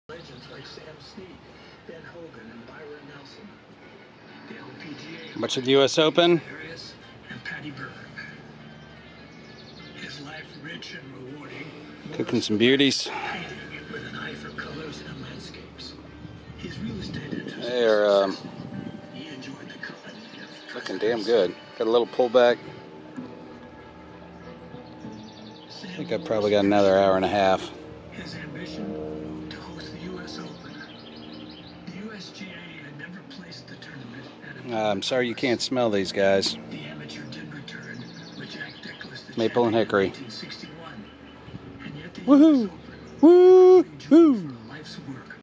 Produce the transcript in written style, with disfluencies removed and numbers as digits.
Legends like Sam Snead, Ben Hogan, and Byron Nelson. The LPGA. Much of the U.S. Open. And Patty Berg. His life rich and rewarding. Cooking some beauties. Painting with an eye for colors and landscapes. His real estate interest. They're He enjoyed the company. looking damn good. Got a little pullback. I think I've probably got another hour and a half. His ambition to host the U.S. Open. The USGA had never placed the tournament at I'm sorry you can't smell these guys. the amateur did return with Jack Nicklaus, the Maple and champion in Hickory. 1961. And yet the Woohoo! US Open Woo-hoo!